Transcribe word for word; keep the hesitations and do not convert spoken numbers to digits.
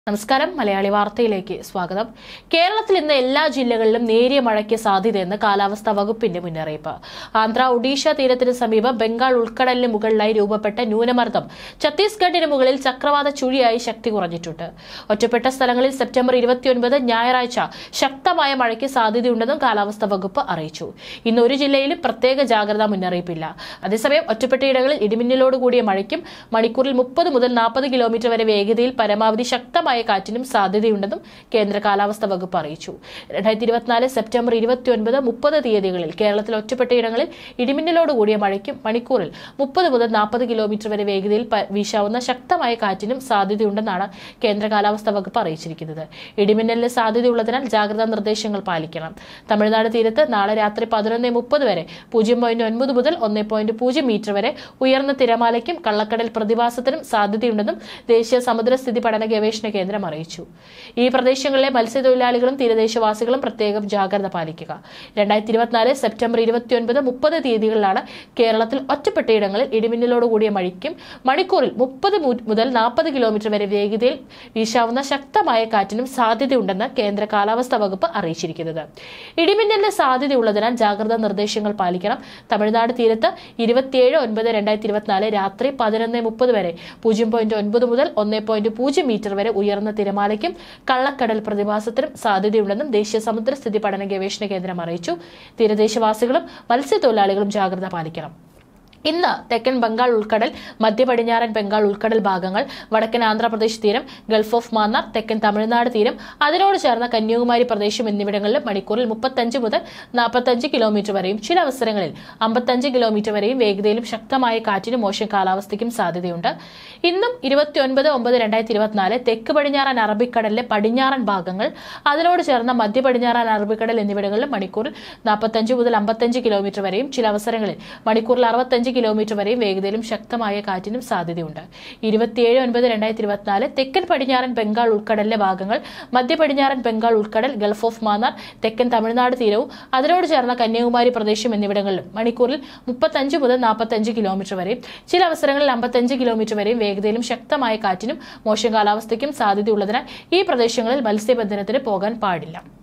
നമസ്കാരം മലയാളി വാർത്തയിലേക്ക് സ്വാഗതം. കേരളത്തിൽ ഇന്ന് എല്ലാ ജില്ലകളിലും നേരിയ മഴയ്ക്ക് സാധ്യതയെന്ന് കാലാവസ്ഥാ വകുപ്പിന്റെ മുന്നറിയിപ്പ്. ആന്ധ്ര ഒഡീഷ തീരത്തിന് സമീപം ബംഗാൾ ഉൾക്കടലിന് മുകളിലായി രൂപപ്പെട്ട ന്യൂനമർദ്ദം ഛത്തീസ്ഗഡിന് മുകളിൽ ചക്രവാത ചുഴിയായി ശക്തി കുറഞ്ഞിട്ടുണ്ട്. ഒറ്റപ്പെട്ട സ്ഥലങ്ങളിൽ സെപ്റ്റംബർ ഇരുപത്തിയൊൻപത് ഞായറാഴ്ച ശക്തമായ മഴയ്ക്ക് സാധ്യതയുണ്ടെന്നും കാലാവസ്ഥാ വകുപ്പ് അറിയിച്ചു. ഇന്ന് ഒരു ജില്ലയിലും പ്രത്യേക ജാഗ്രതാ മുന്നറിയിപ്പില്ല. അതേസമയം ഒറ്റപ്പെട്ടയിടങ്ങളിൽ ഇടിമിന്നലോടുകൂടിയ മഴയ്ക്കും മണിക്കൂറിൽ മുപ്പത് മുതൽ നാൽപ്പത് കിലോമീറ്റർ വരെ വേഗതയിൽ പരമാവധി ശക്തമായ കാറ്റിനും സാധ്യതയുണ്ടെന്നും കേന്ദ്ര കാലാവസ്ഥാ വകുപ്പ് അറിയിച്ചു. രണ്ടായിരത്തി ഇരുപത്തിനാല് സെപ്റ്റംബർ ഇരുപത്തിയൊൻപത് മുപ്പത് തീയതികളിൽ കേരളത്തിൽ ഒറ്റപ്പെട്ടയിടങ്ങളിൽ ഇടിമിന്നലോടുകൂടിയ മഴയ്ക്കും മണിക്കൂറിൽ മുപ്പത് മുതൽ നാൽപ്പത് കിലോമീറ്റർ വരെ വേഗതയിൽ വീശാവുന്ന ശക്തമായ കാറ്റിനും സാധ്യതയുണ്ടെന്നാണ് കേന്ദ്ര കാലാവസ്ഥാ വകുപ്പ് അറിയിച്ചിരിക്കുന്നത്. ഇടിമിന്നലിന് സാധ്യതയുള്ളതിനാൽ ജാഗ്രതാ നിർദ്ദേശങ്ങൾ പാലിക്കണം. തമിഴ്നാട് തീരത്ത് നാളെ രാത്രി പതിനൊന്ന് മുപ്പത് വരെ പൂജ്യം പോയിന്റ് ഒൻപത് മുതൽ ഒന്ന് പോയിന്റ് പൂജ്യം മീറ്റർ വരെ ഉയർന്ന തിരമാലയ്ക്കും കള്ളക്കടൽ പ്രതിഭാസത്തിനും സാധ്യതയുണ്ടെന്നും ദേശീയ സമുദ്രസ്ഥിതി പഠന ഗവേഷണ കേന്ദ്രം അറിയിച്ചു. ഈ പ്രദേശങ്ങളിലെ മത്സ്യത്തൊഴിലാളികളും തീരദേശവാസികളും പ്രത്യേകം ജാഗ്രത പാലിക്കുക. രണ്ടായിരത്തി ഇരുപത്തിനാല് സെപ്റ്റംബർ ഇരുപത്തിയൊൻപത് മുപ്പത് തീയതികളിലാണ് കേരളത്തിൽ ഒറ്റപ്പെട്ടയിടങ്ങളിൽ ഇടിമിന്നലോടുകൂടിയ മഴയ്ക്കും മണിക്കൂറിൽ മുപ്പത് മുതൽ നാൽപ്പത് കിലോമീറ്റർ വരെ വേഗതയിൽ വീശാവുന്ന ശക്തമായ കാറ്റിനും സാധ്യതയുണ്ടെന്ന് കേന്ദ്ര കാലാവസ്ഥാ വകുപ്പ് അറിയിച്ചിരിക്കുന്നത്. ഇടിമിന്നലിന് സാധ്യതയുള്ളതിനാൽ ജാഗ്രതാ നിർദ്ദേശങ്ങൾ പാലിക്കണം. തമിഴ്നാട് തീരത്ത് ഇരുപത്തിയേഴ് ഒൻപത് രണ്ടായിരത്തി ഇരുപത്തിനാല് രാത്രി പതിനൊന്ന് മുപ്പത് വരെ പൂജ്യം പോയിന്റ് ഒൻപത് മുതൽ ഒന്ന് പോയിന്റ് പൂജ്യം മീറ്റർ വരെ ഉയർന്ന തിരമാലയ്ക്കും കള്ളക്കടൽ പ്രതിഭാസത്തിനും സാധ്യതയുണ്ടെന്നും ദേശീയ സമുദ്രസ്ഥിതി പഠന ഗവേഷണ കേന്ദ്രം അറിയിച്ചു. തീരദേശവാസികളും മത്സ്യത്തൊഴിലാളികളും ജാഗ്രത പാലിക്കണം. ഇന്ന് തെക്കൻ ബംഗാൾ ഉൾക്കടൽ, മധ്യ പടിഞ്ഞാറൻ ബംഗാൾ ഉൾക്കടൽ ഭാഗങ്ങൾ, വടക്കൻ ആന്ധ്രാപ്രദേശ് തീരം, ഗൾഫ് ഓഫ് മാന്നാർ, തെക്കൻ തമിഴ്നാട് തീരം, അതിനോട് ചേർന്ന കന്യാകുമാരി പ്രദേശം എന്നിവിടങ്ങളിൽ മണിക്കൂറിൽ മുപ്പത്തഞ്ച് മുതൽ നാൽപ്പത്തഞ്ച് കിലോമീറ്റർ വരെയും ചില അവസരങ്ങളിൽ അമ്പത്തഞ്ച് കിലോമീറ്റർ വരെയും വേഗതയിലും ശക്തമായ കാറ്റിനും മോശം കാലാവസ്ഥയ്ക്കും സാധ്യതയുണ്ട്. ഇന്നും ഇരുപത്തിയൊൻപത് ഒമ്പത് രണ്ടായിരത്തി ഇരുപത്തിനാല് തെക്ക് പടിഞ്ഞാറൻ അറബിക്കടലിലെ പടിഞ്ഞാറൻ ഭാഗങ്ങൾ, അതിനോട് ചേർന്ന മധ്യ പടിഞ്ഞാറൻ അറബിക്കടൽ എന്നിവിടങ്ങളിലും മണിക്കൂറിൽ നാൽപ്പത്തഞ്ച് മുതൽ അമ്പത്തഞ്ച് കിലോമീറ്റർ വരെയും ചില അവസരങ്ങളിൽ മണിക്കൂറിൽ അറുപത്തഞ്ച് കിലോമീറ്റർ വരെയും വേഗതയിലും ശക്തമായ കാറ്റിനും സാധ്യതയുണ്ട്. ഇരുപത്തിയേഴ് ഒൻപത് രണ്ടായിരത്തി ഇരുപത്തിനാല് തെക്കൻ പടിഞ്ഞാറൻ ബംഗാൾ ഉൾക്കടലിലെ ഭാഗങ്ങൾ, മധ്യ പടിഞ്ഞാറൻ ബംഗാൾ ഉൾക്കടൽ, ഗൾഫ് ഓഫ് മാന്നാർ, തെക്കൻ തമിഴ്നാട് തീരവും അതിനോട് ചേർന്ന കന്യാകുമാരി പ്രദേശം എന്നിവിടങ്ങളിലും മണിക്കൂറിൽ മുപ്പത്തഞ്ച് മുതൽ നാൽപ്പത്തഞ്ച് കിലോമീറ്റർ വരെയും ചില അവസരങ്ങളിൽ അമ്പത്തഞ്ച് കിലോമീറ്റർ വരെയും വേഗതയിലും ശക്തമായ കാറ്റിനും മോശം കാലാവസ്ഥയ്ക്കും സാധ്യതയുള്ളതിനാൽ ഈ പ്രദേശങ്ങളിൽ മത്സ്യബന്ധനത്തിന് പോകാൻ പാടില്ല.